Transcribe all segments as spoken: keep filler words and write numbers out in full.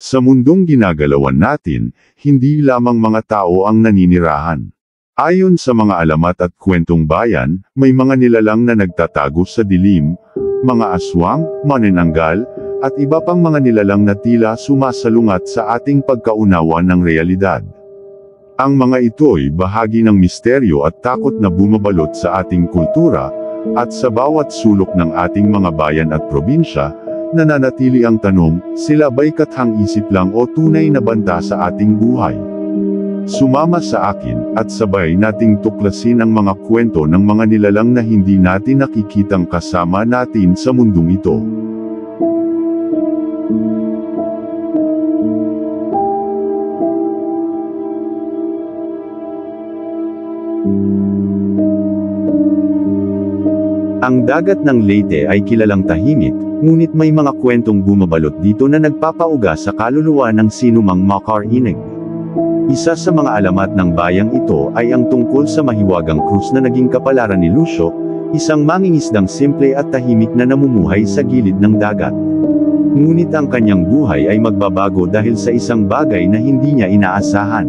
Sa mundong ginagalawan natin, hindi lamang mga tao ang naninirahan. Ayon sa mga alamat at kwentong bayan, may mga nilalang na nagtatago sa dilim, mga aswang, manananggal, at iba pang mga nilalang na tila sumasalungat sa ating pagkaunawa ng realidad. Ang mga ito'y bahagi ng misteryo at takot na bumabalot sa ating kultura, at sa bawat sulok ng ating mga bayan at probinsya, nananatili ang tanong, sila ba'y kathang-isip lang o tunay na banta sa ating buhay? Sumama sa akin, at sabay nating tuklasin ang mga kwento ng mga nilalang na hindi natin nakikitang kasama natin sa mundong ito. Ang dagat ng Leyte ay kilalang tahimik, ngunit may mga kwentong bumabalot dito na nagpapauga sa kaluluwa ng sinumang makarinig. Isa sa mga alamat ng bayang ito ay ang tungkol sa mahiwagang krus na naging kapalaran ni Lucio, isang mangingisdang simple at tahimik na namumuhay sa gilid ng dagat. Ngunit ang kanyang buhay ay magbabago dahil sa isang bagay na hindi niya inaasahan.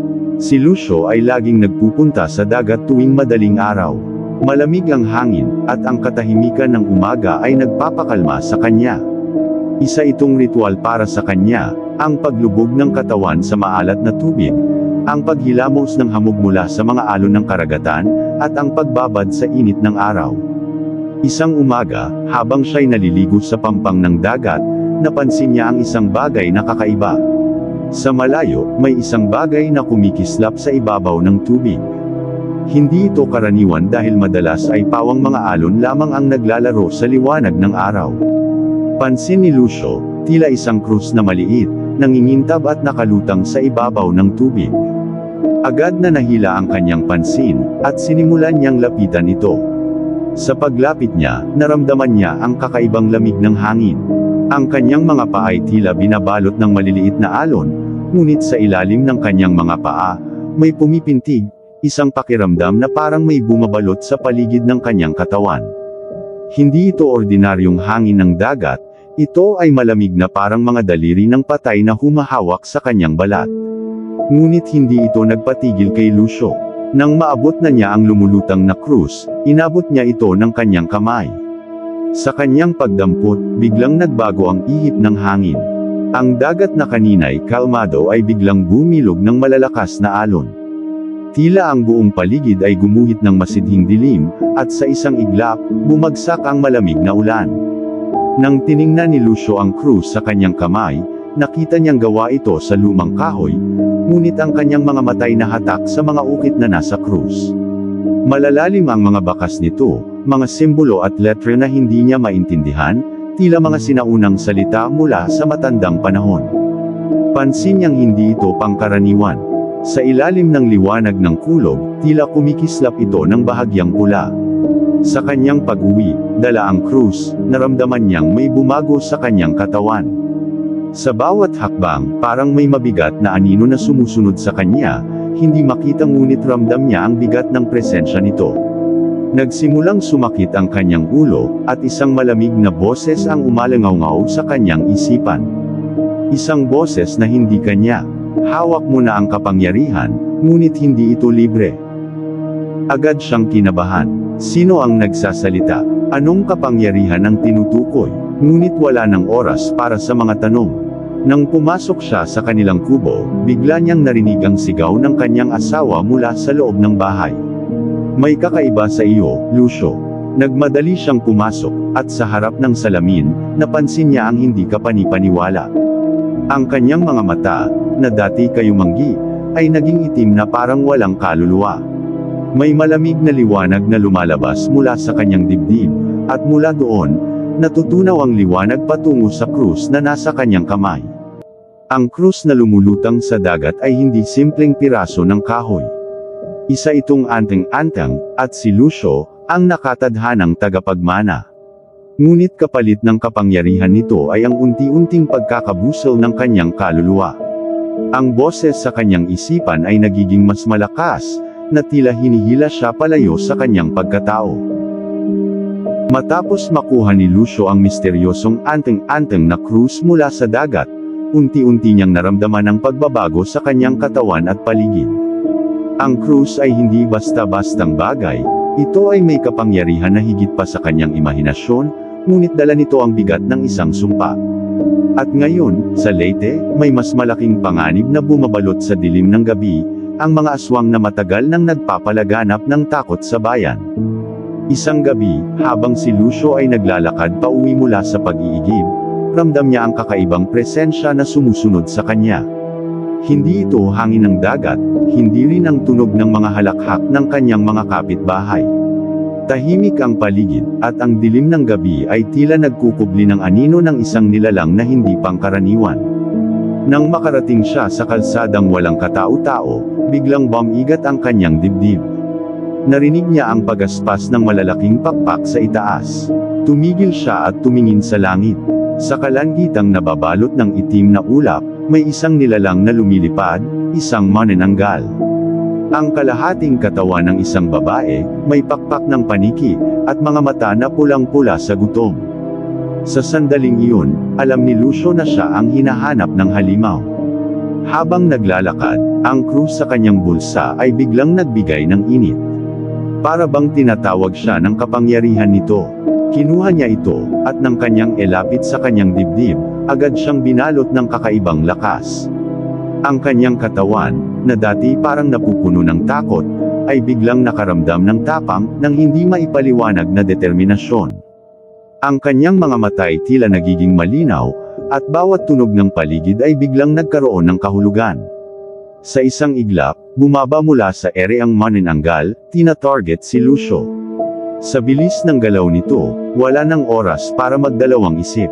Si Lucio ay laging nagpupunta sa dagat tuwing madaling araw. Malamig ang hangin, at ang katahimikan ng umaga ay nagpapakalma sa kanya. Isa itong ritual para sa kanya, ang paglubog ng katawan sa maalat na tubig, ang paghilamos ng hamog mula sa mga alon ng karagatan, at ang pagbabad sa init ng araw. Isang umaga, habang siya'y naliligo sa pampang ng dagat, napansin niya ang isang bagay na kakaiba. Sa malayo, may isang bagay na kumikislap sa ibabaw ng tubig. Hindi ito karaniwan dahil madalas ay pawang mga alon lamang ang naglalaro sa liwanag ng araw. Pansin ni Lucio, tila isang krus na maliit, nangingintab at nakalutang sa ibabaw ng tubig. Agad na nahila ang kanyang pansin, at sinimulan niyang lapitan ito. Sa paglapit niya, naramdaman niya ang kakaibang lamig ng hangin. Ang kanyang mga paa ay tila binabalot ng maliliit na alon, ngunit sa ilalim ng kanyang mga paa, may pumipintig, isang pakiramdam na parang may bumabalot sa paligid ng kanyang katawan. Hindi ito ordinaryong hangin ng dagat, ito ay malamig na parang mga daliri ng patay na humahawak sa kanyang balat. Ngunit hindi ito nagpatigil kay Lucio. Nang maabot na niya ang lumulutang na krus, inabot niya ito ng kanyang kamay. Sa kanyang pagdampot, biglang nagbago ang ihip ng hangin. Ang dagat na kanina'y kalmado ay biglang bumilog ng malalakas na alon. Tila ang buong paligid ay gumuhit ng masidhing dilim, at sa isang iglap, bumagsak ang malamig na ulan. Nang tiningnan ni Lucio ang krus sa kanyang kamay, nakita niyang gawa ito sa lumang kahoy, ngunit ang kanyang mga matay na hatak sa mga ukit na nasa krus. Malalalim ang mga bakas nito, mga simbolo at letra na hindi niya maintindihan, tila mga sinaunang salita mula sa matandang panahon. Pansin niyang hindi ito pangkaraniwan. Sa ilalim ng liwanag ng kulog, tila kumikislap ito ng bahagyang pula. Sa kanyang pag-uwi, dala ang krus, naramdaman niyang may bumago sa kanyang katawan. Sa bawat hakbang, parang may mabigat na anino na sumusunod sa kanya, hindi makita ngunit ramdam niya ang bigat ng presensya nito. Nagsimulang sumakit ang kanyang ulo, at isang malamig na boses ang umalangaw-ngaw sa kanyang isipan. Isang boses na hindi kanya. Hawak mo na ang kapangyarihan, ngunit hindi ito libre. Agad siyang kinabahan. Sino ang nagsasalita? Anong kapangyarihan ang tinutukoy? Ngunit wala ng oras para sa mga tanong. Nang pumasok siya sa kanilang kubo, bigla niyang narinig ang sigaw ng kanyang asawa mula sa loob ng bahay. May kakaiba sa iyo, Lucio. Nagmadali siyang pumasok, at sa harap ng salamin, napansin niya ang hindi kapanipaniwala. Ang kanyang mga mata, na dati kayumanggi, ay naging itim na parang walang kaluluwa. May malamig na liwanag na lumalabas mula sa kanyang dibdib, at mula doon, natutunaw ang liwanag patungo sa krus na nasa kanyang kamay. Ang krus na lumulutang sa dagat ay hindi simpleng piraso ng kahoy. Isa itong anteng-anteng, at si Lucio, ang nakatadhanang tagapagmana. Ngunit kapalit ng kapangyarihan nito ay ang unti-unting pagkakabusol ng kanyang kaluluwa. Ang boses sa kanyang isipan ay nagiging mas malakas, na tila hinihila siya palayo sa kanyang pagkatao. Matapos makuha ni Lucio ang misteryosong anteng-anteng na krus mula sa dagat, unti-unti niyang naramdaman ang pagbabago sa kanyang katawan at paligid. Ang krus ay hindi basta-bastang bagay, ito ay may kapangyarihan na higit pa sa kanyang imahinasyon, ngunit dala nito ang bigat ng isang sumpa. At ngayon, sa Leyte, may mas malaking panganib na bumabalot sa dilim ng gabi, ang mga aswang na matagal nang nagpapalaganap ng takot sa bayan. Isang gabi, habang si Lucio ay naglalakad pauwi mula sa pag-iigib, ramdam niya ang kakaibang presensya na sumusunod sa kanya. Hindi ito hangin ng dagat, hindi rin ang tunog ng mga halakhak ng kanyang mga kapitbahay. Tahimik ang paligid, at ang dilim ng gabi ay tila nagkukubli ng anino ng isang nilalang na hindi pangkaraniwan. Nang makarating siya sa kalsadang walang katao-tao, biglang bumigat ang kanyang dibdib. Narinig niya ang pagaspas ng malalaking pakpak sa itaas. Tumigil siya at tumingin sa langit. Sa kalangitang nababalot ng itim na ulap, may isang nilalang na lumilipad, isang manananggal. Ang kalahating katawan ng isang babae, may pakpak ng paniki, at mga mata na pulang-pula sa gutom. Sa sandaling iyon, alam ni Lucio na siya ang hinahanap ng halimaw. Habang naglalakad, ang krus sa kanyang bulsa ay biglang nagbigay ng init. Para bang tinatawag siya ng kapangyarihan nito. Kinuha niya ito, at nang kanyang elapit sa kanyang dibdib, agad siyang binalot ng kakaibang lakas. Ang kanyang katawan, na dati parang napupuno ng takot, ay biglang nakaramdam ng tapang, nang hindi maipaliwanag na determinasyon. Ang kanyang mga mata ay tila nagiging malinaw, at bawat tunog ng paligid ay biglang nagkaroon ng kahulugan. Sa isang iglap, bumaba mula sa ere ang manananggal, tina-target si Lucio. Sa bilis ng galaw nito, wala nang oras para magdalawang isip.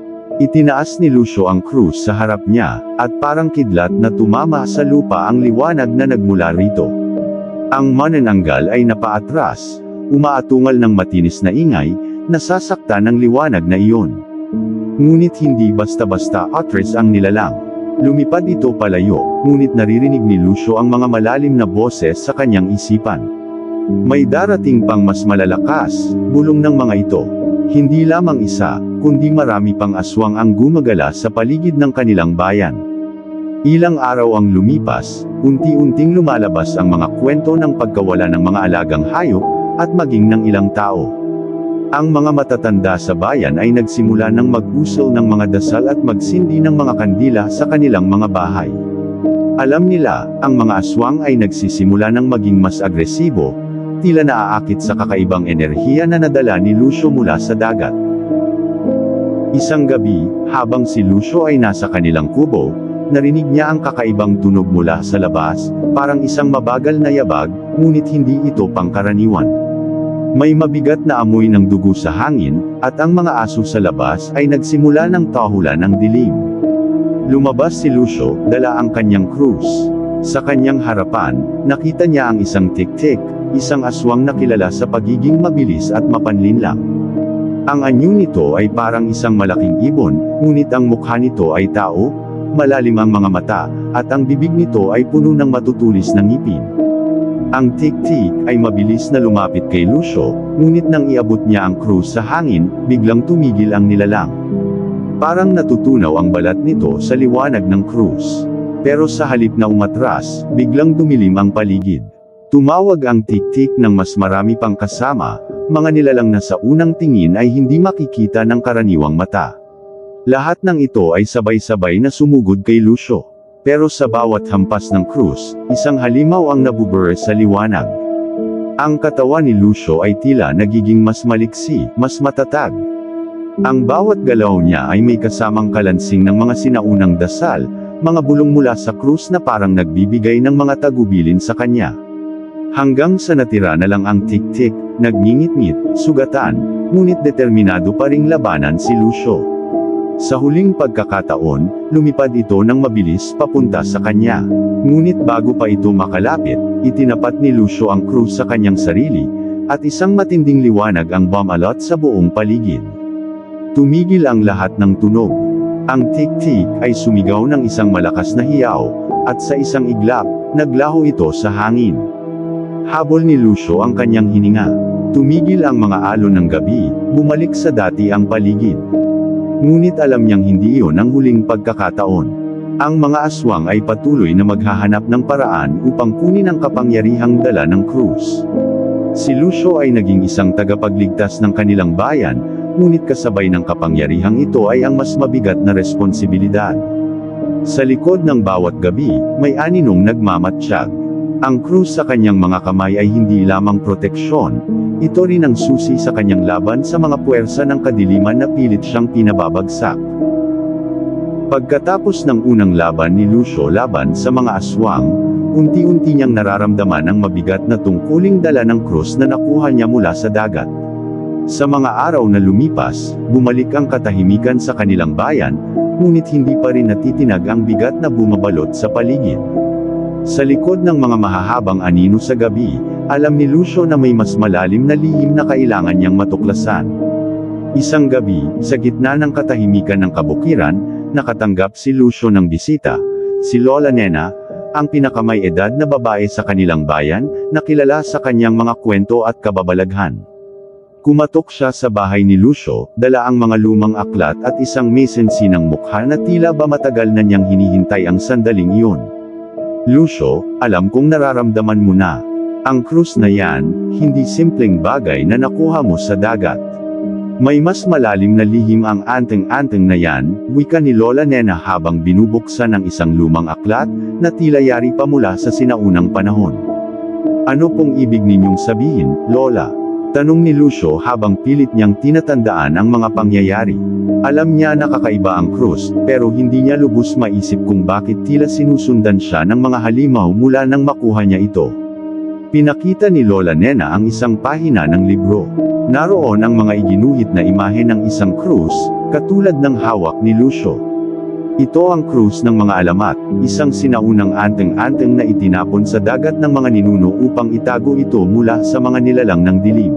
Itinaas ni Lucio ang krus sa harap niya, at parang kidlat na tumama sa lupa ang liwanag na nagmula rito. Ang manananggal ay napaatras, umaatungal ng matinis na ingay, nasasaktan ng liwanag na iyon. Ngunit hindi basta-basta atras ang nilalang. Lumipad ito palayo, ngunit naririnig ni Lucio ang mga malalim na boses sa kanyang isipan. May darating pang mas malalakas, bulong ng mga ito. Hindi lamang isa, kundi marami pang aswang ang gumagala sa paligid ng kanilang bayan. Ilang araw ang lumipas, unti-unting lumalabas ang mga kwento ng pagkawala ng mga alagang hayop, at maging ng ilang tao. Ang mga matatanda sa bayan ay nagsimula ng mag-usal ng mga dasal at magsindi ng mga kandila sa kanilang mga bahay. Alam nila, ang mga aswang ay nagsisimula ng maging mas agresibo, tila naaakit sa kakaibang enerhiya na nadala ni Lucio mula sa dagat. Isang gabi, habang si Lucio ay nasa kanilang kubo, narinig niya ang kakaibang tunog mula sa labas, parang isang mabagal na yabag, ngunit hindi ito pangkaraniwan. May mabigat na amoy ng dugo sa hangin, at ang mga aso sa labas ay nagsimula ng tahulan ng dilim. Lumabas si Lucio, dala ang kanyang krus. Sa kanyang harapan, nakita niya ang isang tik-tik, isang aswang na kilala sa pagiging mabilis at mapanlinlang. Ang anyo nito ay parang isang malaking ibon, ngunit ang mukha nito ay tao, malalim ang mga mata, at ang bibig nito ay puno ng matutulis na ngipin. Ang tik-tik ay mabilis na lumapit kay Lucio, ngunit nang iabot niya ang krus sa hangin, biglang tumigil ang nilalang. Parang natutunaw ang balat nito sa liwanag ng krus. Pero sa halip na umatras, biglang dumilim ang paligid. Tumawag ang tik-tik ng mas marami pang kasama, mga nilalang na sa unang tingin ay hindi makikita ng karaniwang mata. Lahat ng ito ay sabay-sabay na sumugod kay Lucio. Pero sa bawat hampas ng krus, isang halimaw ang nabubure sa liwanag. Ang katawan ni Lucio ay tila nagiging mas maliksi, mas matatag. Ang bawat galaw niya ay may kasamang kalansing ng mga sinaunang dasal, mga bulong mula sa krus na parang nagbibigay ng mga tagubilin sa kanya. Hanggang sa natira na lang ang tik-tik, nagngingit-ngit, sugatan, ngunit determinado pa ring labanan si Lucio. Sa huling pagkakataon, lumipad ito ng mabilis papunta sa kanya. Ngunit bago pa ito makalapit, itinapat ni Lucio ang krus sa kanyang sarili, at isang matinding liwanag ang bumalot sa buong paligid. Tumigil ang lahat ng tunog. Ang tik-tik ay sumigaw ng isang malakas na hiyaw, at sa isang iglap, naglaho ito sa hangin. Habol ni Lucio ang kanyang hininga. Tumigil ang mga alon ng gabi, bumalik sa dati ang paligid. Ngunit alam niyang hindi iyon ang huling pagkakataon. Ang mga aswang ay patuloy na maghahanap ng paraan upang kunin ang kapangyarihang dala ng krus. Si Lucio ay naging isang tagapagligtas ng kanilang bayan, ngunit kasabay ng kapangyarihang ito ay ang mas mabigat na responsibilidad. Sa likod ng bawat gabi, may aninong nagmamatsyag. Ang krus sa kanyang mga kamay ay hindi lamang proteksyon, ito rin ang susi sa kanyang laban sa mga puwersa ng kadiliman na pilit siyang pinababagsak. Pagkatapos ng unang laban ni Lucio laban sa mga aswang, unti-unti niyang nararamdaman ang mabigat na tungkuling dala ng krus na nakuha niya mula sa dagat. Sa mga araw na lumipas, bumalik ang katahimikan sa kanilang bayan, ngunit hindi pa rin natitinag ang bigat na bumabalot sa paligid. Sa likod ng mga mahahabang anino sa gabi, alam ni Lucio na may mas malalim na lihim na kailangan niyang matuklasan. Isang gabi, sa gitna ng katahimikan ng kabukiran, nakatanggap si Lucio ng bisita, si Lola Nena, ang pinakamay edad na babae sa kanilang bayan, na kilala sa kanyang mga kwento at kababalaghan. Kumatok siya sa bahay ni Lucio, dala ang mga lumang aklat at isang mesensinang mukha na tila ba matagal na niyang hinihintay ang sandaling iyon. Lucio, alam kong nararamdaman mo na. Ang krus na yan, hindi simpleng bagay na nakuha mo sa dagat. May mas malalim na lihim ang anteng-anteng na yan, wika ni Lola Nena habang binubuksan ang isang lumang aklat, na tila yari pa mula sa sinaunang panahon. Ano pong ibig ninyong sabihin, Lola? Tanong ni Lucio habang pilit niyang tinatandaan ang mga pangyayari. Alam niya na kakaiba ang krus, pero hindi niya lubos maisip kung bakit tila sinusundan siya ng mga halimaw mula nang makuha niya ito. Pinakita ni Lola Nena ang isang pahina ng libro. Naroon ang mga iginuhit na imahe ng isang krus, katulad ng hawak ni Lucio. Ito ang krus ng mga alamat, isang sinaunang anteng-anteng na itinapon sa dagat ng mga ninuno upang itago ito mula sa mga nilalang ng dilim.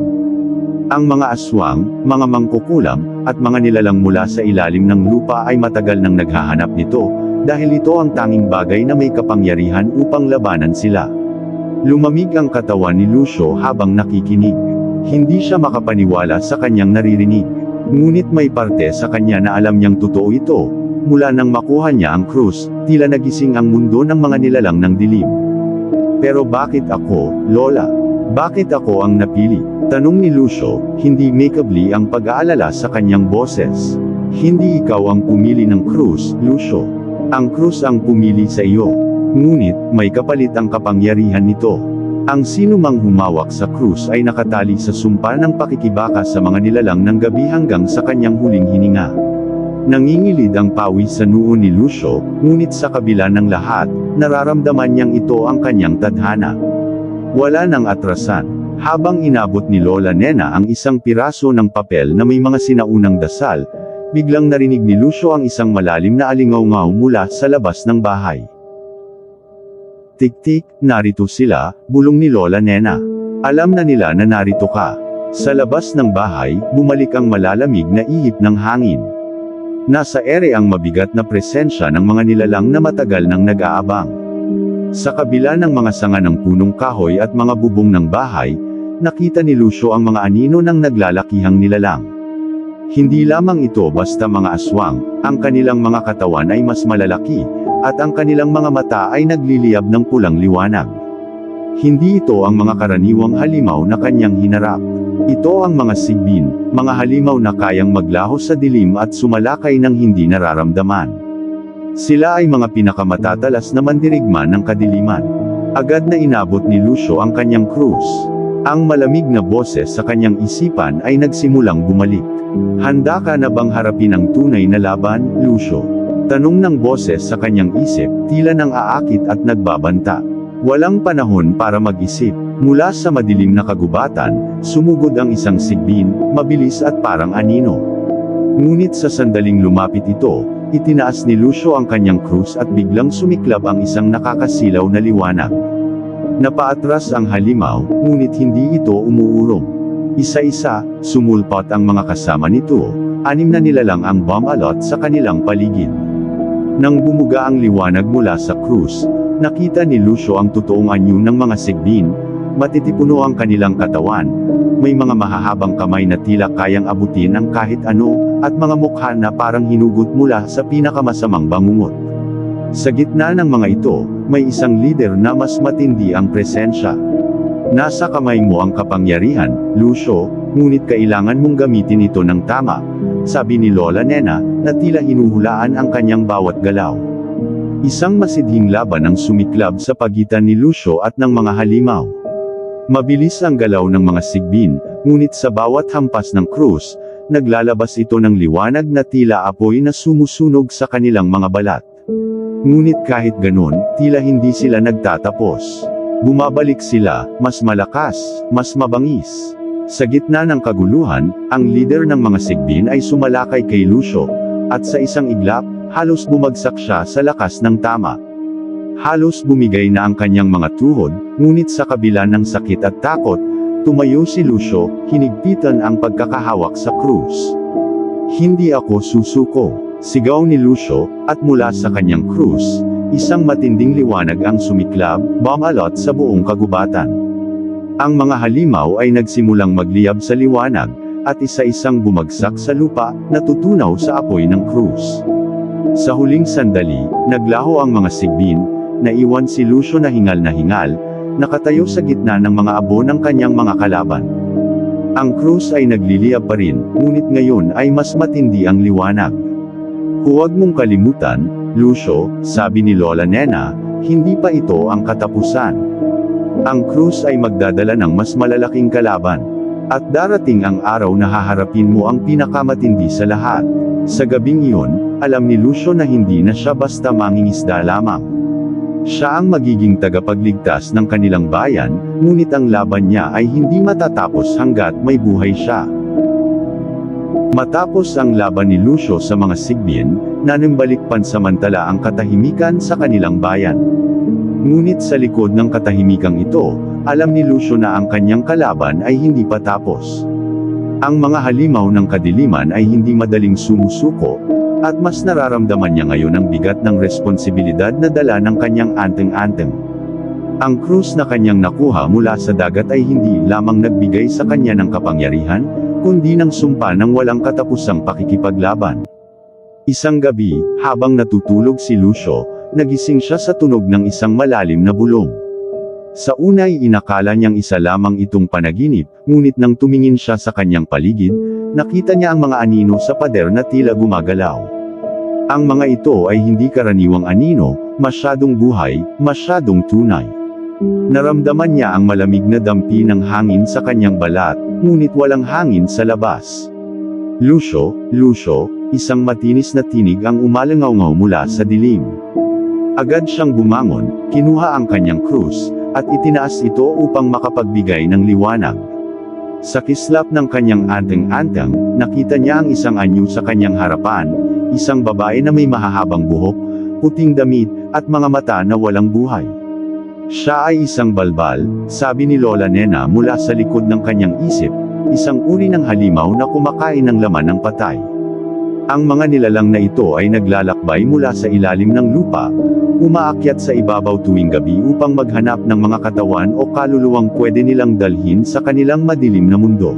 Ang mga aswang, mga mangkukulam, at mga nilalang mula sa ilalim ng lupa ay matagal nang naghahanap nito, dahil ito ang tanging bagay na may kapangyarihan upang labanan sila. Lumamig ang katawan ni Lucio habang nakikinig. Hindi siya makapaniwala sa kanyang naririnig. Ngunit may parte sa kanya na alam niyang totoo ito. Mula nang makuha niya ang krus, tila nagising ang mundo ng mga nilalang ng dilim. Pero bakit ako, Lola? Bakit ako ang napili? Tanong ni Lucio, hindi makeably ang pag-aalala sa kanyang boses. Hindi ikaw ang pumili ng krus, Lucio. Ang krus ang pumili sa iyo. Ngunit, may kapalit ang kapangyarihan nito. Ang sinumang humawak sa krus ay nakatali sa sumpa ng pakikibaka sa mga nilalang ng gabi hanggang sa kanyang huling hininga. Nangingilid ang pawis sa noo ni Lucio, ngunit sa kabila ng lahat, nararamdaman niyang ito ang kanyang tadhana. Wala nang atrasan. Habang inabot ni Lola Nena ang isang piraso ng papel na may mga sinaunang dasal, biglang narinig ni Lucio ang isang malalim na alingaw-ngaw mula sa labas ng bahay. Tik-tik, narito sila, bulong ni Lola Nena. Alam na nila na narito ka. Sa labas ng bahay, bumalik ang malalamig na ihip ng hangin. Nasa ere ang mabigat na presensya ng mga nilalang na matagal nang nag-aabang. Sa kabila ng mga sanga ng punong kahoy at mga bubong ng bahay, nakita ni Lucio ang mga anino ng naglalakihang nilalang. Hindi lamang ito basta mga aswang, ang kanilang mga katawan ay mas malalaki, at ang kanilang mga mata ay nagliliyab ng pulang liwanag. Hindi ito ang mga karaniwang halimaw na kanyang hinarap. Ito ang mga sigbin, mga halimaw na kayang maglaho sa dilim at sumalakay ng hindi nararamdaman. Sila ay mga pinakamatatalas na mandirigma ng kadiliman. Agad na inabot ni Lucio ang kanyang krus. Ang malamig na boses sa kanyang isipan ay nagsimulang bumalik. Handa ka na bang harapin ang tunay na laban, Lucio? Tanong ng boses sa kanyang isip, tila nang aakit at nagbabanta. Walang panahon para mag-isip. Mula sa madilim na kagubatan, sumugod ang isang sigbin, mabilis at parang anino. Ngunit sa sandaling lumapit ito, itinaas ni Lucio ang kanyang krus at biglang sumiklab ang isang nakakasilaw na liwanag. Napaatras ang halimaw, ngunit hindi ito umuurong. Isa-isa, sumulpot ang mga kasama nito, anim na nilalang ang bumalot sa kanilang paligid. Nang bumuga ang liwanag mula sa krus, nakita ni Lucio ang totoong anyo ng mga sigbin. Matitipuno ang kanilang katawan, may mga mahahabang kamay na tila kayang abutin ang kahit ano, at mga mukha na parang hinugot mula sa pinakamasamang bangungot. Sa gitna ng mga ito, may isang leader na mas matindi ang presensya. Nasa kamay mo ang kapangyarihan, Lucio, ngunit kailangan mong gamitin ito ng tama, sabi ni Lola Nena, na tila hinuhulaan ang kanyang bawat galaw. Isang masidhing laban ang sumiklab sa pagitan ni Lucio at ng mga halimaw. Mabilis ang galaw ng mga sigbin, ngunit sa bawat hampas ng krus, naglalabas ito ng liwanag na tila apoy na sumusunog sa kanilang mga balat. Ngunit kahit ganon, tila hindi sila nagtatapos. Bumabalik sila, mas malakas, mas mabangis. Sa gitna ng kaguluhan, ang leader ng mga sigbin ay sumalakay kay Lucio, at sa isang iglap, halos bumagsak siya sa lakas ng tama. Halos bumigay na ang kanyang mga tuhod, ngunit sa kabila ng sakit at takot, tumayo si Lucio, hinigpitan ang pagkakahawak sa krus. Hindi ako susuko, sigaw ni Lucio, at mula sa kanyang krus, isang matinding liwanag ang sumiklab, bumalot sa buong kagubatan. Ang mga halimaw ay nagsimulang magliyab sa liwanag, at isa-isang bumagsak sa lupa, natutunaw sa apoy ng krus. Sa huling sandali, naglaho ang mga sigbin, naiwan si Lucio na hingal na hingal, nakatayo sa gitna ng mga abo ng kanyang mga kalaban. Ang krus ay nagliliyab pa rin, ngunit ngayon ay mas matindi ang liwanag. Huwag mong kalimutan, Lucio, sabi ni Lola Nena, hindi pa ito ang katapusan. Ang krus ay magdadala ng mas malalaking kalaban. At darating ang araw na haharapin mo ang pinakamatindi sa lahat. Sa gabing iyon, alam ni Lucio na hindi na siya basta mangingisda lamang. Siya ang magiging tagapagligtas ng kanilang bayan, ngunit ang laban niya ay hindi matatapos hanggat may buhay siya. Matapos ang laban ni Lucio sa mga sigbin, nanumbalik pansamantala ang katahimikan sa kanilang bayan. Ngunit sa likod ng katahimikang ito, alam ni Lucio na ang kanyang kalaban ay hindi pa tapos. Ang mga halimaw ng kadiliman ay hindi madaling sumusuko, at mas nararamdaman niya ngayon ang bigat ng responsibilidad na dala ng kanyang anteng-anteng. Ang krus na kanyang nakuha mula sa dagat ay hindi lamang nagbigay sa kanya ng kapangyarihan, kundi ng sumpa ng walang katapusang pakikipaglaban. Isang gabi, habang natutulog si Lucio, nagising siya sa tunog ng isang malalim na bulong. Sa unay inakala niyang isa lamang itong panaginip, ngunit nang tumingin siya sa kanyang paligid, nakita niya ang mga anino sa pader na tila gumagalaw. Ang mga ito ay hindi karaniwang anino, masyadong buhay, masyadong tunay. Naramdaman niya ang malamig na dampi ng hangin sa kanyang balat, ngunit walang hangin sa labas. Lucio, Lucio, isang matinis na tinig ang umalangaw-ngaw mula sa dilim. Agad siyang bumangon, kinuha ang kanyang krus, at itinaas ito upang makapagbigay ng liwanag. Sa kislap ng kanyang anteng-anteng, nakita niya ang isang anyo sa kanyang harapan, isang babae na may mahahabang buhok, puting damit, at mga mata na walang buhay. Siya ay isang balbal, sabi ni Lola Nena mula sa likod ng kanyang isip, isang uri ng halimaw na kumakain ng laman ng patay. Ang mga nilalang na ito ay naglalakbay mula sa ilalim ng lupa, umaakyat sa ibabaw tuwing gabi upang maghanap ng mga katawan o kaluluwang pwede nilang dalhin sa kanilang madilim na mundo.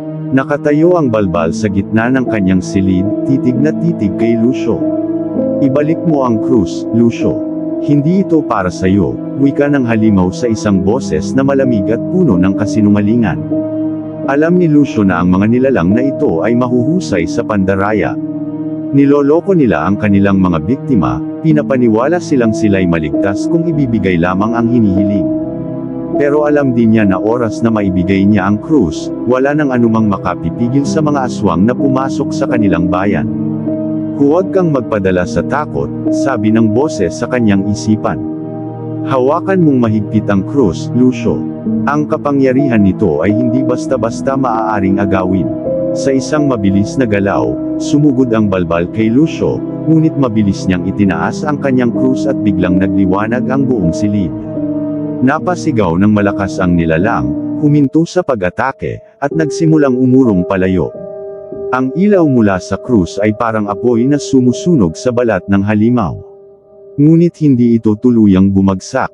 Nakatayo ang balbal sa gitna ng kanyang silid, titig na titig kay Lucio. Ibalik mo ang krus, Lucio. Hindi ito para sa iyo, wika ng halimaw sa isang boses na malamig at puno ng kasinungalingan. Alam ni Lucio na ang mga nilalang na ito ay mahuhusay sa pandaraya. Niloloko nila ang kanilang mga biktima, pinapaniwala silang sila'y maligtas kung ibibigay lamang ang hinihiling. Pero alam din niya na oras na maibigay niya ang krus, wala nang anumang makapipigil sa mga aswang na pumasok sa kanilang bayan. Huwag kang magpadala sa takot, sabi ng boses sa kanyang isipan. Hawakan mong mahigpit ang krus, Lucio. Ang kapangyarihan nito ay hindi basta-basta maaaring agawin. Sa isang mabilis na galaw, sumugod ang balbal kay Lucio, ngunit mabilis niyang itinaas ang kanyang krus at biglang nagliwanag ang buong silid. Napasigaw ng malakas ang nilalang, huminto sa pag-atake, at nagsimulang umurong palayo. Ang ilaw mula sa krus ay parang apoy na sumusunog sa balat ng halimaw. Ngunit hindi ito tuluyang bumagsak.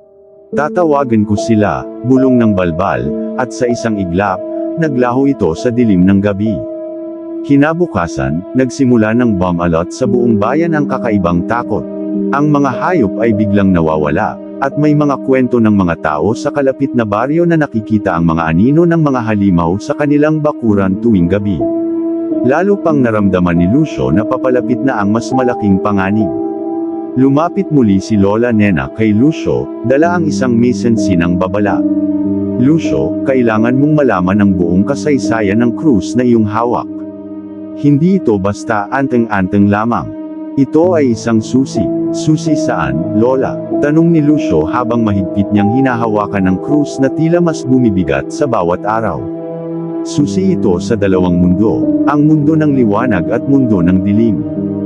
Tatawagan ko sila, bulong ng balbal, at sa isang iglap, naglaho ito sa dilim ng gabi. Kinabukasan, nagsimula ng bumalot sa buong bayan ang kakaibang takot. Ang mga hayop ay biglang nawawala, at may mga kwento ng mga tao sa kalapit na baryo na nakikita ang mga anino ng mga halimaw sa kanilang bakuran tuwing gabi. Lalo pang naramdaman ni Lucio na papalapit na ang mas malaking panganib. Lumapit muli si Lola Nena kay Lucio, dala ang isang mesensinang babala. Lucio, kailangan mong malaman ang buong kasaysayan ng krus na iyong hawak. Hindi ito basta anteng-anteng lamang. Ito ay isang susi. Susi saan, Lola? Tanong ni Lucio habang mahigpit niyang hinahawakan ng krus na tila mas bumibigat sa bawat araw. Susi ito sa dalawang mundo, ang mundo ng liwanag at mundo ng dilim.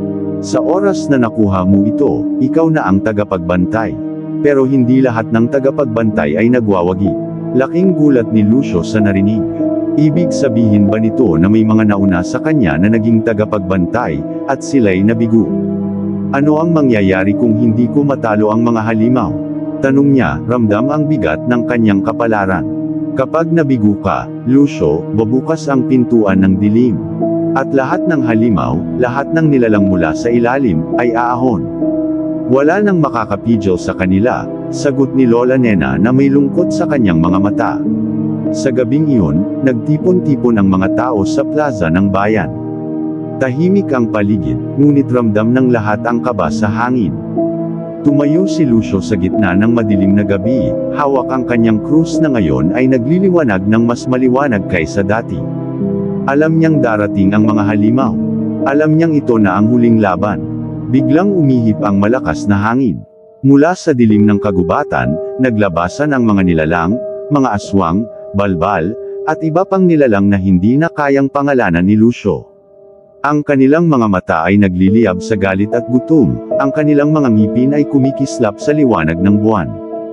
Sa oras na nakuha mo ito, ikaw na ang tagapagbantay. Pero hindi lahat ng tagapagbantay ay nagwawagi. Laking gulat ni Lucio sa narinig. Ibig sabihin ba nito na may mga nauna sa kanya na naging tagapagbantay, at sila'y nabigo? Ano ang mangyayari kung hindi ko matalo ang mga halimaw? Tanong niya, ramdam ang bigat ng kanyang kapalaran. Kapag nabigo ka, Lucio, babukas ang pintuan ng dilim. At lahat ng halimaw, lahat ng nilalang mula sa ilalim, ay aahon. Wala nang makakapigil sa kanila, sagot ni Lola Nena na may lungkot sa kanyang mga mata. Sa gabing iyon, nagtipon-tipon ang mga tao sa plaza ng bayan. Tahimik ang paligid, ngunit ramdam ng lahat ang kaba sa hangin. Tumayo si Lucio sa gitna ng madilim na gabi, hawak ang kanyang krus na ngayon ay nagliliwanag ng mas maliwanag kaysa dati. Alam niyang darating ang mga halimaw. Alam niyang ito na ang huling laban. Biglang umihip ang malakas na hangin. Mula sa dilim ng kagubatan, naglabasan ang mga nilalang, mga aswang, balbal, at iba pang nilalang na hindi na kayang pangalanan ni Lucio. Ang kanilang mga mata ay nagliliyab sa galit at gutom, ang kanilang mga ngipin ay kumikislap sa liwanag ng buwan.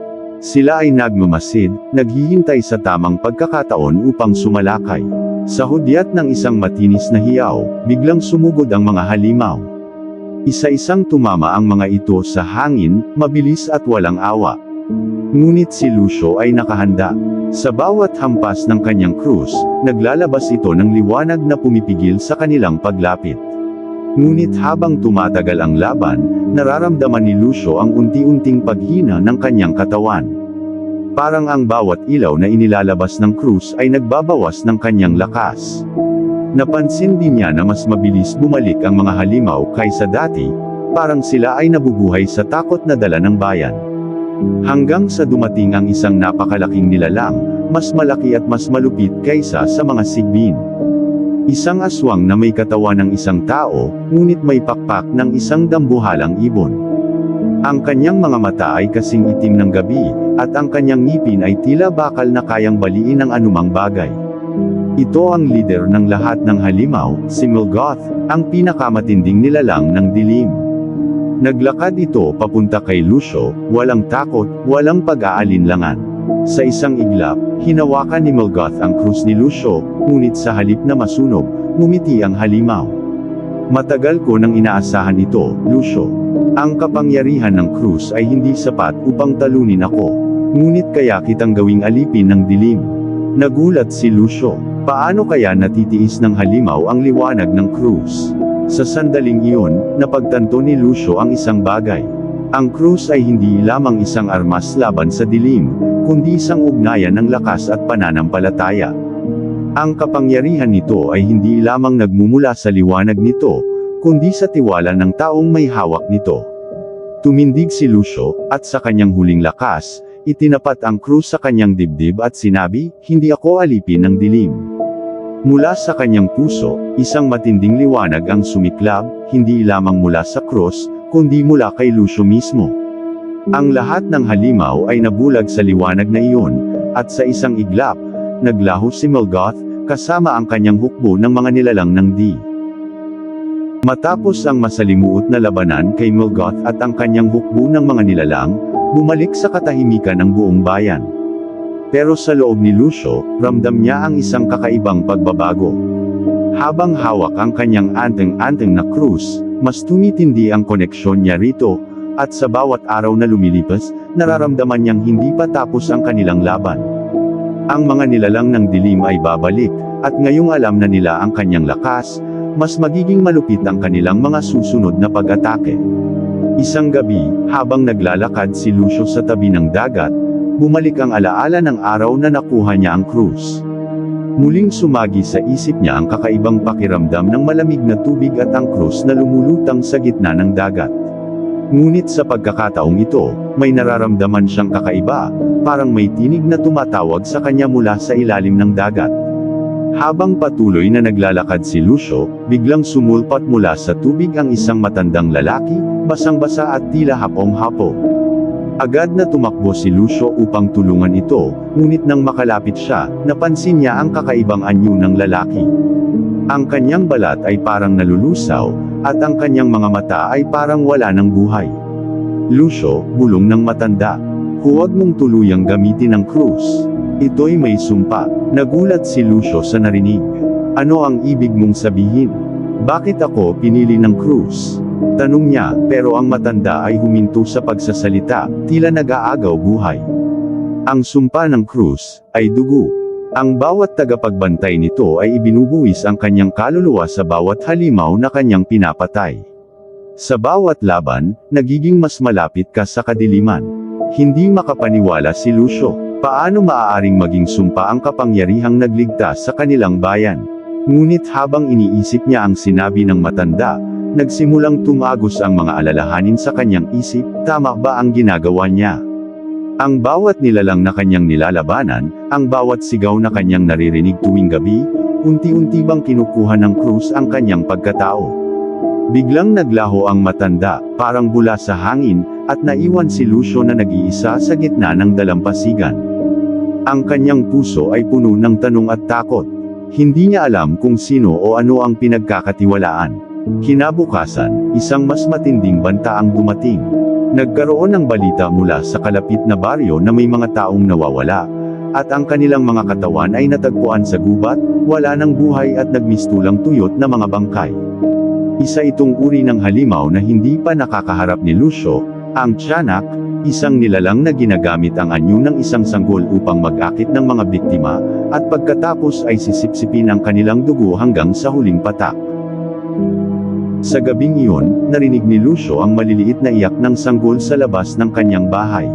Sila ay nagmamasid, naghihintay sa tamang pagkakataon upang sumalakay. Sa hudyat ng isang matinis na hiyaw, biglang sumugod ang mga halimaw. Isa-isang tumama ang mga ito sa hangin, mabilis at walang awa. Ngunit si Lucio ay nakahanda. Sa bawat hampas ng kanyang krus, naglalabas ito ng liwanag na pumipigil sa kanilang paglapit. Ngunit habang tumatagal ang laban, nararamdaman ni Lucio ang unti-unting paghina ng kanyang katawan. Parang ang bawat ilaw na inilalabas ng krus ay nagbabawas ng kanyang lakas. Napansin din niya na mas mabilis bumalik ang mga halimaw kaysa dati, parang sila ay nabubuhay sa takot na dala ng bayan. Hanggang sa dumating ang isang napakalaking nilalang, mas malaki at mas malupit kaysa sa mga sigbin. Isang aswang na may katawan ng isang tao, ngunit may pakpak ng isang dambuhalang ibon. Ang kanyang mga mata ay kasing itim ng gabi, at ang kanyang ngipin ay tila bakal na kayang baliin ang anumang bagay. Ito ang lider ng lahat ng halimaw, si Morgoth, ang pinakamatinding nilalang ng dilim. Naglakad ito papunta kay Lucio, walang takot, walang pag-aalinlangan. Sa isang iglap, hinawakan ni Morgoth ang krus ni Lucio, ngunit sa halip na masunog, ngumiti ang halimaw. Matagal ko nang inaasahan ito, Lucio. Ang kapangyarihan ng krus ay hindi sapat upang talunin ako. Ngunit kaya kitang gawing alipin ng dilim. Nagulat si Lucio. Paano kaya natitiis ng halimaw ang liwanag ng krus? Sa sandaling iyon, napagtanto ni Lucio ang isang bagay. Ang krus ay hindi lamang isang armas laban sa dilim, kundi isang ugnayan ng lakas at pananampalataya. Ang kapangyarihan nito ay hindi lamang nagmumula sa liwanag nito, kundi sa tiwala ng taong may hawak nito. Tumindig si Lucio, at sa kanyang huling lakas, itinapat ang krus sa kanyang dibdib at sinabi, "Hindi ako alipin ng dilim." Mula sa kanyang puso, isang matinding liwanag ang sumiklab, hindi lamang mula sa krus, kundi mula kay Lucio mismo. Ang lahat ng halimaw ay nabulag sa liwanag na iyon, at sa isang iglap, naglaho si Morgoth, kasama ang kanyang hukbo ng mga nilalang ng di. Matapos ang masalimuot na labanan kay Morgoth at ang kanyang hukbo ng mga nilalang, bumalik sa katahimikan ang buong bayan. Pero sa loob ni Lucio, ramdam niya ang isang kakaibang pagbabago. Habang hawak ang kanyang anteng-anteng na krus, mas tumitindi ang koneksyon niya rito, at sa bawat araw na lumilipas, nararamdaman niyang hindi pa tapos ang kanilang laban. Ang mga nilalang ng dilim ay babalik, at ngayong alam na nila ang kanyang lakas, mas magiging malupit ang kanilang mga susunod na pag-atake. Isang gabi, habang naglalakad si Lucio sa tabi ng dagat, bumalik ang alaala ng araw na nakuha niya ang krus. Muling sumagi sa isip niya ang kakaibang pakiramdam ng malamig na tubig at ang krus na lumulutang sa gitna ng dagat. Ngunit sa pagkakataong ito, may nararamdaman siyang kakaiba, parang may tinig na tumatawag sa kanya mula sa ilalim ng dagat. Habang patuloy na naglalakad si Lucio, biglang sumulpat mula sa tubig ang isang matandang lalaki, basang-basa at tila hapong-hapo. Agad na tumakbo si Lucio upang tulungan ito, ngunit nang makalapit siya, napansin niya ang kakaibang anyo ng lalaki. Ang kanyang balat ay parang nalulusaw, at ang kanyang mga mata ay parang wala ng buhay. Lucio, bulong ng matanda, huwag mong tuluyang gamitin ang krus. Ito'y may sumpa. Nagulat si Lucio sa narinig. Ano ang ibig mong sabihin? Bakit ako pinili ng krus? Tanong niya, pero ang matanda ay huminto sa pagsasalita, tila nag-aagaw buhay. Ang sumpa ng krus ay dugo. Ang bawat tagapagbantay nito ay ibinubuwis ang kanyang kaluluwa sa bawat halimaw na kanyang pinapatay. Sa bawat laban, nagiging mas malapit ka sa kadiliman. Hindi makapaniwala si Lucio. Paano maaaring maging sumpa ang kapangyarihang nagligtas sa kanilang bayan? Ngunit habang iniisip niya ang sinabi ng matanda, nagsimulang tumagos ang mga alalahanin sa kanyang isip, tama ba ang ginagawa niya? Ang bawat nilalang na kanyang nilalabanan, ang bawat sigaw na kanyang naririnig tuwing gabi, unti-unti bang kinukuha ng krus ang kanyang pagkatao? Biglang naglaho ang matanda, parang bula sa hangin, at naiwan si Lucio na nag-iisa sa gitna ng dalampasigan. Ang kanyang puso ay puno ng tanong at takot. Hindi niya alam kung sino o ano ang pinagkakatiwalaan. Kinabukasan, isang mas matinding banta ang dumating. Nagkaroon ng balita mula sa kalapit na baryo na may mga taong nawawala, at ang kanilang mga katawan ay natagpuan sa gubat, wala ng buhay at nagmistulang tuyot na mga bangkay. Isa itong uri ng halimaw na hindi pa nakakaharap ni Lucio, ang tiyanak, isang nilalang na ginagamit ang anyo ng isang sanggol upang mag-akit ng mga biktima, at pagkatapos ay sisipsipin ang kanilang dugo hanggang sa huling patak. Sa gabing iyon, narinig ni Lucio ang maliliit na iyak ng sanggol sa labas ng kanyang bahay.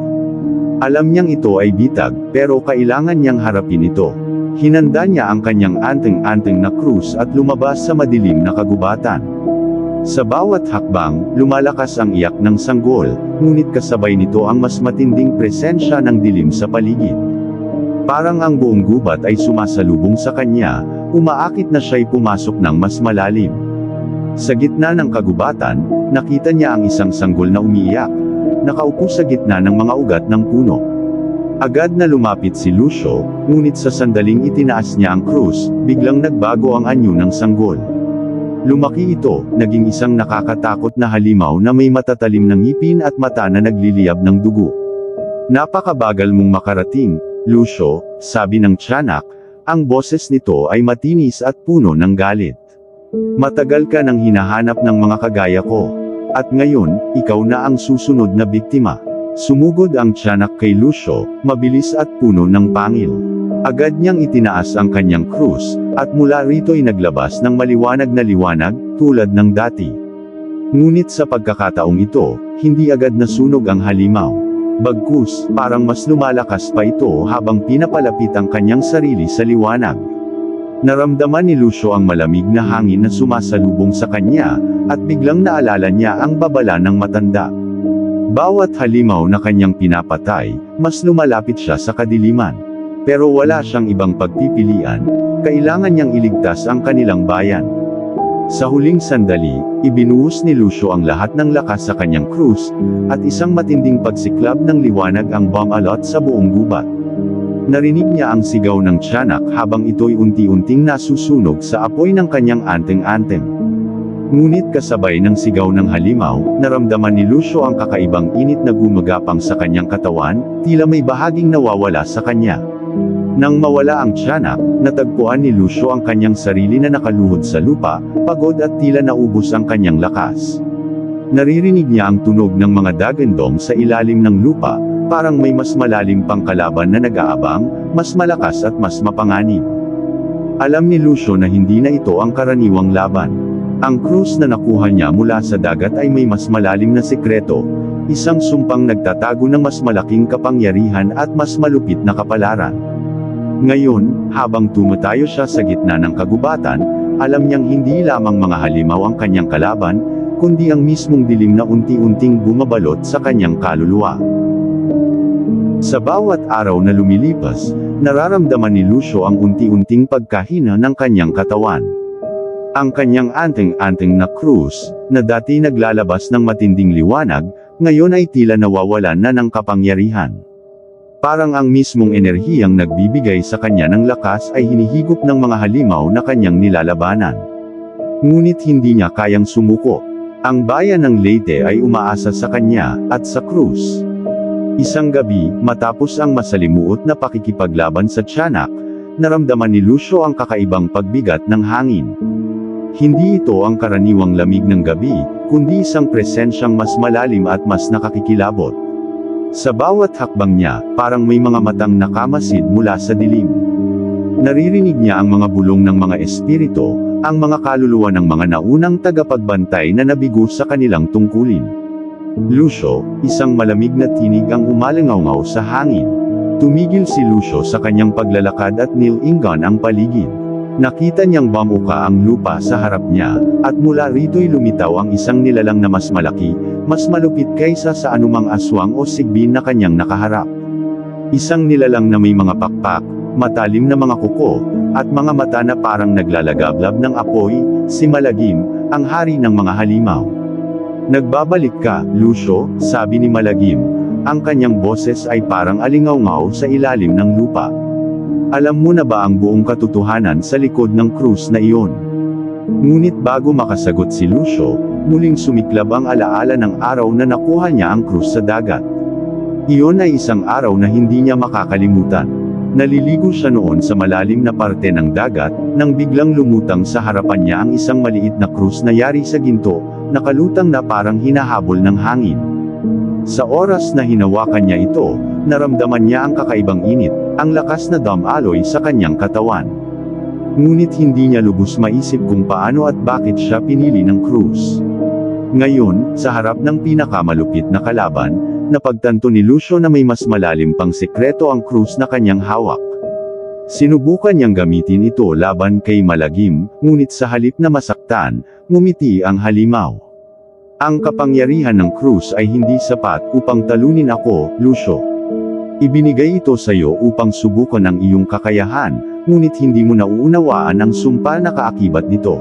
Alam niyang ito ay bitag, pero kailangan niyang harapin ito. Hinanda niya ang kanyang anteng-anteng na krus at lumabas sa madilim na kagubatan. Sa bawat hakbang, lumalakas ang iyak ng sanggol, ngunit kasabay nito ang mas matinding presensya ng dilim sa paligid. Parang ang buong gubat ay sumasalubong sa kanya, umaakit na siya'y pumasok ng mas malalim. Sa gitna ng kagubatan, nakita niya ang isang sanggol na umiiyak, nakaupo sa gitna ng mga ugat ng puno. Agad na lumapit si Lucio, ngunit sa sandaling itinaas niya ang krus, biglang nagbago ang anyo ng sanggol. Lumaki ito, naging isang nakakatakot na halimaw na may matatalim na ngipin at mata na nagliliyab ng dugo. Napakabagal mong makarating, Lucio, sabi ng tiyanak, ang boses nito ay matinis at puno ng galit. Matagal ka nang hinahanap ng mga kagaya ko. At ngayon, ikaw na ang susunod na biktima. Sumugod ang tiyanak kay Lucio, mabilis at puno ng pangil. Agad niyang itinaas ang kanyang krus, at mula rito'y naglabas ng maliwanag na liwanag, tulad ng dati. Ngunit sa pagkakataong ito, hindi agad nasunog ang halimaw. Bagkus, parang mas lumalakas pa ito habang pinapalapit ang kanyang sarili sa liwanag. Naramdaman ni Lucio ang malamig na hangin na sumasalubong sa kanya, at biglang naalala niya ang babala ng matanda. Bawat halimaw na kanyang pinapatay, mas lumalapit siya sa kadiliman. Pero wala siyang ibang pagpipilian, kailangan niyang iligtas ang kanilang bayan. Sa huling sandali, ibinuhos ni Lucio ang lahat ng lakas sa kanyang krus, at isang matinding pagsiklab ng liwanag ang bumalot sa buong gubat. Narinig niya ang sigaw ng tiyanak habang ito'y unti-unting nasusunog sa apoy ng kanyang anteng-anteng. Ngunit kasabay ng sigaw ng halimaw, naramdaman ni Lucio ang kakaibang init na gumagapang sa kanyang katawan, tila may bahaging nawawala sa kanya. Nang mawala ang tiyanak, natagpuan ni Lucio ang kanyang sarili na nakaluhod sa lupa, pagod at tila naubos ang kanyang lakas. Naririnig niya ang tunog ng mga dagandong sa ilalim ng lupa, parang may mas malalim pang kalaban na nag-aabang, mas malakas at mas mapanganib. Alam ni Lucio na hindi na ito ang karaniwang laban. Ang krus na nakuha niya mula sa dagat ay may mas malalim na sekreto, isang sumpang nagtatago ng mas malaking kapangyarihan at mas malupit na kapalaran. Ngayon, habang tumatayo siya sa gitna ng kagubatan, alam niyang hindi lamang mga halimaw ang kanyang kalaban, kundi ang mismong dilim na unti-unting bumabalot sa kanyang kaluluwa. Sa bawat araw na lumilipas, nararamdaman ni Lucio ang unti-unting pagkahina ng kanyang katawan. Ang kanyang anting-anting na krus, na dati naglalabas ng matinding liwanag, ngayon ay tila nawawalan na ng kapangyarihan. Parang ang mismong enerhiyang nagbibigay sa kanya ng lakas ay hinihigop ng mga halimaw na kanyang nilalabanan. Ngunit hindi niya kayang sumuko. Ang bayan ng Leyte ay umaasa sa kanya, at sa krus. Isang gabi, matapos ang masalimuot na pakikipaglaban sa tiyanak, naramdaman ni Lucio ang kakaibang pagbigat ng hangin. Hindi ito ang karaniwang lamig ng gabi, kundi isang presensyang mas malalim at mas nakakikilabot. Sa bawat hakbang niya, parang may mga matang nakamasid mula sa dilim. Naririnig niya ang mga bulong ng mga espiritu, ang mga kaluluwa ng mga naunang tagapagbantay na nabigo sa kanilang tungkulin. Lucio, isang malamig na tinig ang umalangaw sa hangin. Tumigil si Lucio sa kanyang paglalakad at nilingan ang paligid. Nakita niyang bamuka ang lupa sa harap niya, at mula rito'y lumitaw ang isang nilalang na mas malaki, mas malupit kaysa sa anumang aswang o sigbin na kanyang nakaharap. Isang nilalang na may mga pakpak, matalim na mga kuko, at mga mata na parang naglalagablab ng apoy, si Malagim, ang hari ng mga halimaw. "Nagbabalik ka, Lucio," sabi ni Malagim. Ang kanyang boses ay parang alingaw-ngaw sa ilalim ng lupa. "Alam mo na ba ang buong katotohanan sa likod ng krus na iyon?" Ngunit bago makasagot si Lucio, muling sumiklab ang alaala ng araw na nakuha niya ang krus sa dagat. Iyon ay isang araw na hindi niya makakalimutan. Naliligo siya noon sa malalim na parte ng dagat, nang biglang lumutang sa harapan niya ang isang maliit na krus na yari sa ginto, nakalutang na parang hinahabol ng hangin. Sa oras na hinawakan niya ito, naramdaman niya ang kakaibang init, ang lakas na damaloy sa kanyang katawan. Ngunit hindi niya lubos maisip kung paano at bakit siya pinili ng krus. Ngayon, sa harap ng pinakamalupit na kalaban, napagtanto ni Lucio na may mas malalim pang sekreto ang krus na kanyang hawak. Sinubukan niyang gamitin ito laban kay Malagim, ngunit sa halip na masaktan, ngumiti ang halimaw. "Ang kapangyarihan ng krus ay hindi sapat upang talunin ako, Lucio. Ibinigay ito sa iyo upang subukan ang iyong kakayahan, ngunit hindi mo nauunawaan ang sumpa na kaakibat nito."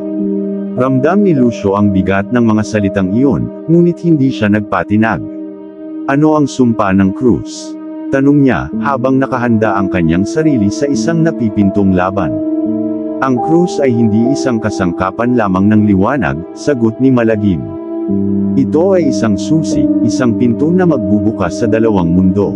Ramdam ni Lucio ang bigat ng mga salitang iyon, ngunit hindi siya nagpatinag. "Ano ang sumpa ng krus?" tanong niya, habang nakahanda ang kanyang sarili sa isang napipintong laban. "Ang krus ay hindi isang kasangkapan lamang ng liwanag," sagot ni Malagim. "Ito ay isang susi, isang pinto na magbubukas sa dalawang mundo.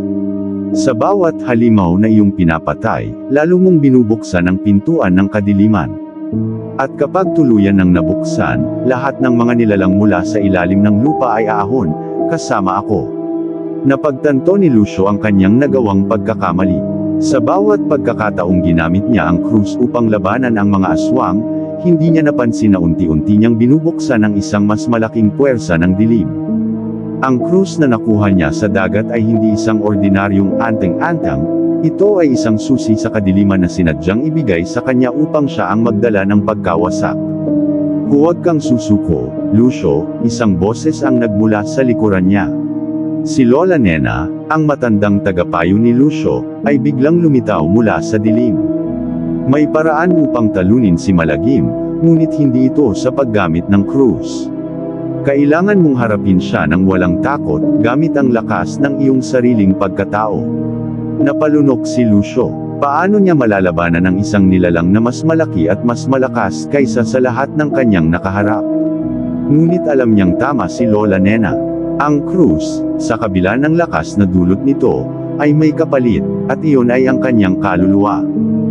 Sa bawat halimaw na iyong pinapatay, lalo mong binubuksan ang pintuan ng kadiliman. At kapag tuluyan ng nabuksan, lahat ng mga nilalang mula sa ilalim ng lupa ay aahon, kasama ako." Napagtanto ni Lucio ang kanyang nagawang pagkakamali. Sa bawat pagkakataong ginamit niya ang krus upang labanan ang mga aswang, hindi niya napansin na unti-unti niyang binubuksan ang isang mas malaking puwersa ng dilim. Ang krus na nakuha niya sa dagat ay hindi isang ordinaryong anteng-antang, ito ay isang susi sa kadiliman na sinadyang ibigay sa kanya upang siya ang magdala ng pagkawasak. "Huwag kang susuko, Lucio," isang boses ang nagmula sa likuran niya. Si Lola Nena, ang matandang tagapayo ni Lucio, ay biglang lumitaw mula sa dilim. May paraan upang talunin si Malagim, ngunit hindi ito sa paggamit ng krus. "Kailangan mong harapin siya ng walang takot, gamit ang lakas ng iyong sariling pagkatao." Napalunok si Lucio. Paano niya malalabanan ang isang nilalang na mas malaki at mas malakas kaysa sa lahat ng kanyang nakaharap? Ngunit alam niyang tama si Lola Nena. Ang krus, sa kabila ng lakas na dulot nito, ay may kapalit, at iyon ay ang kanyang kaluluwa.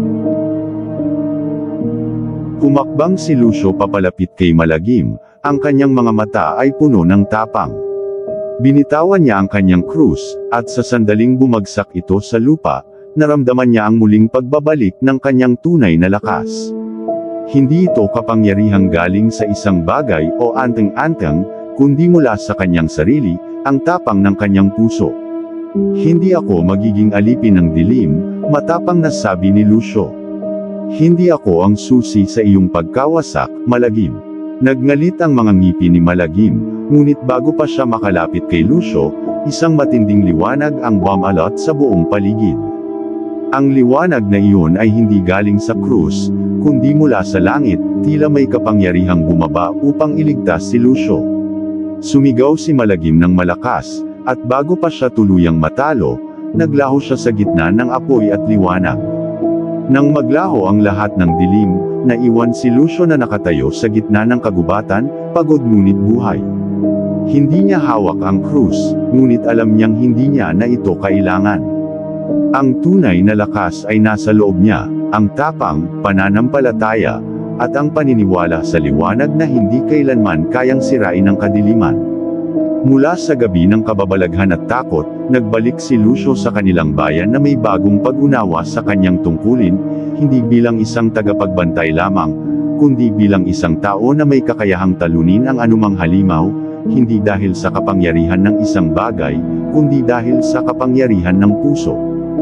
Humakbang si Lucio papalapit kay Malagim, ang kanyang mga mata ay puno ng tapang. Binitawan niya ang kanyang krus, at sa sandaling bumagsak ito sa lupa, naramdaman niya ang muling pagbabalik ng kanyang tunay na lakas. Hindi ito kapangyarihang galing sa isang bagay o anteng-anteng, kundi mula sa kanyang sarili, ang tapang ng kanyang puso. Hindi ako magiging alipin ng dilim, matapang na sabi ni Lucio. Hindi ako ang susi sa iyong pagkawasak, Malagim. Nagngalit ang mga ngipin ni Malagim, ngunit bago pa siya makalapit kay Lucio, isang matinding liwanag ang bumalot sa buong paligid. Ang liwanag na iyon ay hindi galing sa krus, kundi mula sa langit, tila may kapangyarihang bumaba upang iligtas si Lucio. Sumigaw si Malagim ng malakas, at bago pa siya tuluyang matalo, naglaho siya sa gitna ng apoy at liwanag. Nang maglaho ang lahat ng dilim, naiwan si Lucio na nakatayo sa gitna ng kagubatan, pagod ngunit buhay. Hindi niya hawak ang krus, ngunit alam niyang hindi niya na ito kailangan. Ang tunay na lakas ay nasa loob niya, ang tapang, pananampalataya, at ang paniniwala sa liwanag na hindi kailanman kayang sirain ng kadiliman. Mula sa gabi ng kababalaghan at takot, nagbalik si Lucio sa kanilang bayan na may bagong pag-unawa sa kanyang tungkulin, hindi bilang isang tagapagbantay lamang, kundi bilang isang tao na may kakayahang talunin ang anumang halimaw, hindi dahil sa kapangyarihan ng isang bagay, kundi dahil sa kapangyarihan ng puso.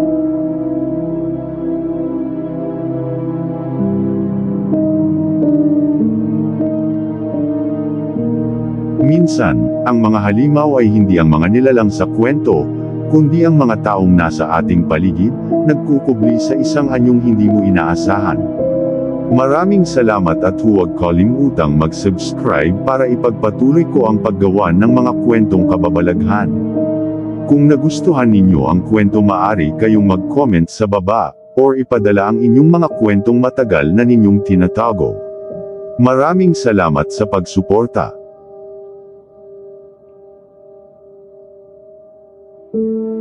Minsan, ang mga halimaw ay hindi ang mga nilalang sa kwento, kundi ang mga taong nasa ating paligid, nagkukubli sa isang anyong hindi mo inaasahan. Maraming salamat at huwag kalimutang mag-subscribe para ipagpatuloy ko ang paggawa ng mga kwentong kababalaghan. Kung nagustuhan ninyo ang kwento, maaari kayong mag-comment sa baba, or ipadala ang inyong mga kwentong matagal na ninyong tinatago. Maraming salamat sa pagsuporta.